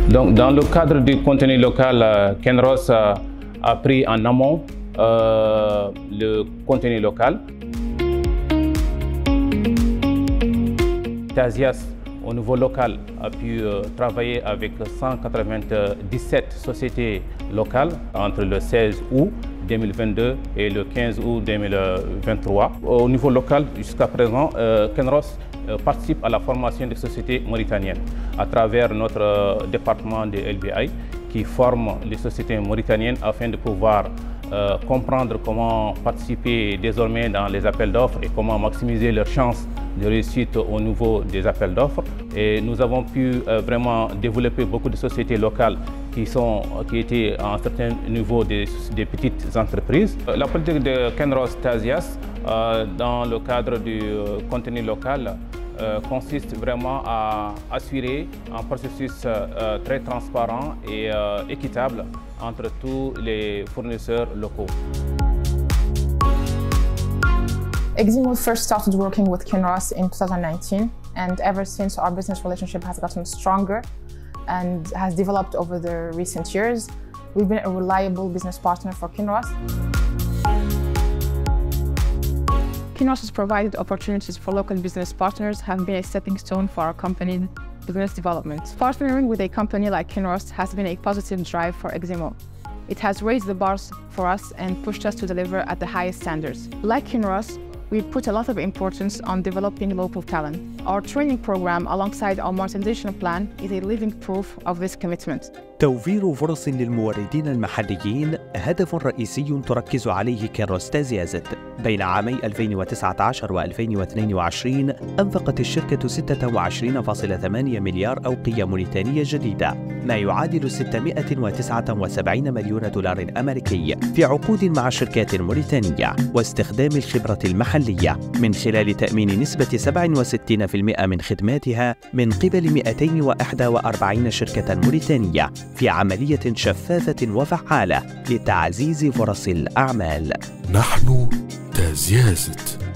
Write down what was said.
Donc, dans le cadre du contenu local, Kinross a pris en amont le contenu local. TASIAS, au niveau local, a pu travailler avec 197 sociétés locales entre le 16 août 2022 et le 15 août 2023. Au niveau local, jusqu'à présent, Kinross participe à la formation des sociétés mauritaniennes à travers notre département de LBI qui forme les sociétés mauritaniennes afin de pouvoir comprendre comment participer désormais dans les appels d'offres et comment maximiser leurs chances de réussite au niveau des appels d'offres. Et nous avons pu vraiment développer beaucoup de sociétés locales qui étaient à un certain niveau des petites entreprises. La politique de Kinross TASIAS dans le cadre du contenu local consiste vraiment à assurer un processus très transparent et équitable entre tous les fournisseurs locaux. Eximo first started working with Kinross in 2019, and ever since our business relationship has gotten stronger and has developed over the recent years. We've been a reliable business partner for Kinross. Kinross has provided opportunities for local business partners, have been a stepping stone for our company's business development. Partnering with a company like Kinross has been a positive drive for Eximo. It has raised the bars for us and pushed us to deliver at the highest standards. Like Kinross, we put a lot of importance on developing local talent. Our training program alongside our monetization plan is a living proof of this commitment. توفير فرص للموردين المحليين هدف رئيسي تركز عليه كينروس تازيازت. بين عامي 2019 و 2022 أنفقت الشركة 26.8 مليار أوقية موريتانية جديدة، ما يعادل 679 مليون دولار أمريكي في عقود مع شركات موريتانية واستخدام الخبرة المحلية من خلال تأمين نسبة 67% من خدماتها من قبل 241 شركة موريتانية في عملية شفافة وفعالة لتعزيز فرص الأعمال. نحن تازيازت.